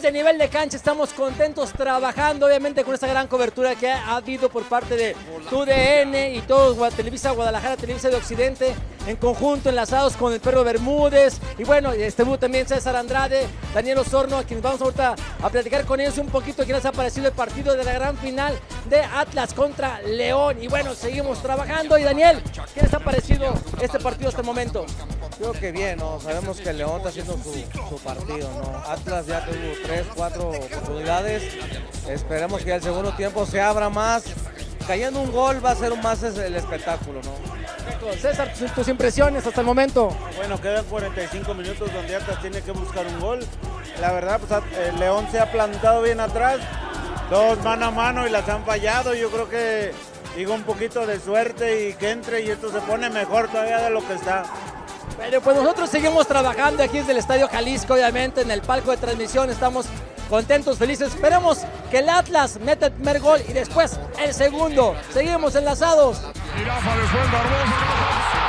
este nivel de cancha estamos contentos trabajando, obviamente con esta gran cobertura que ha habido por parte de TUDN y todos, Televisa Guadalajara, Televisa de Occidente, en conjunto, enlazados con el Perro Bermúdez, y bueno, estuvo también César Andrade, Daniel Osorno, a quienes vamos ahorita a platicar con ellos un poquito qué les ha parecido el partido de la gran final de Atlas contra León. Y bueno, seguimos trabajando. Y Daniel, ¿qué les ha parecido este partido hasta el momento? Creo que bien, ¿no? Sabemos que León está haciendo su partido, ¿no? Atlas ya tuvo 3, 4 oportunidades. Esperemos que el segundo tiempo se abra más. Cayendo un gol va a ser más el espectáculo, ¿no? César, tus impresiones hasta el momento. Bueno, quedan 45 minutos donde Atlas tiene que buscar un gol. La verdad, pues el León se ha plantado bien atrás. Dos mano a mano y las han fallado. Yo creo que digo un poquito de suerte y que entre y esto se pone mejor todavía de lo que está. Pero pues nosotros seguimos trabajando aquí desde el Estadio Jalisco, obviamente en el palco de transmisión. Estamos contentos, felices. Esperemos que el Atlas meta el primer gol y después el segundo. Seguimos enlazados. Jirafa después Barbosa.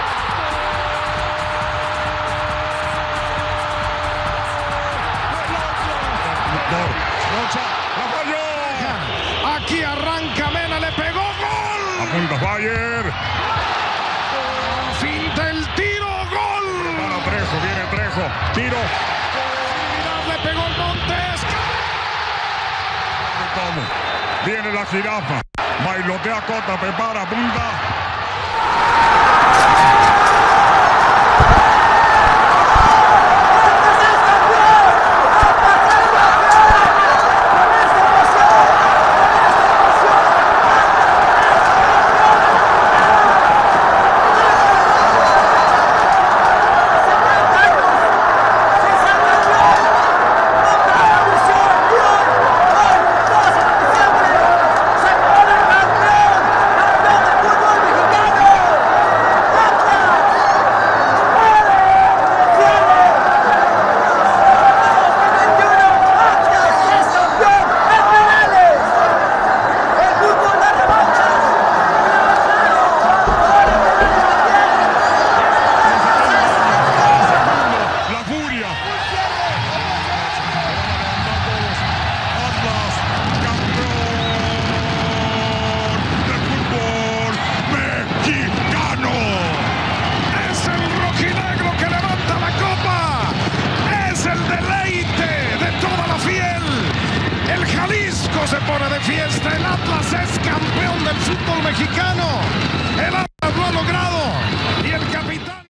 Aquí arranca Mena, le pegó gol. Apunta Bayer. Finta el tiro, gol. Para Trejo, viene Trejo. Tiro. Le pegó el Montes. Viene la Jirafa. Bailotea Cota, prepara, punta.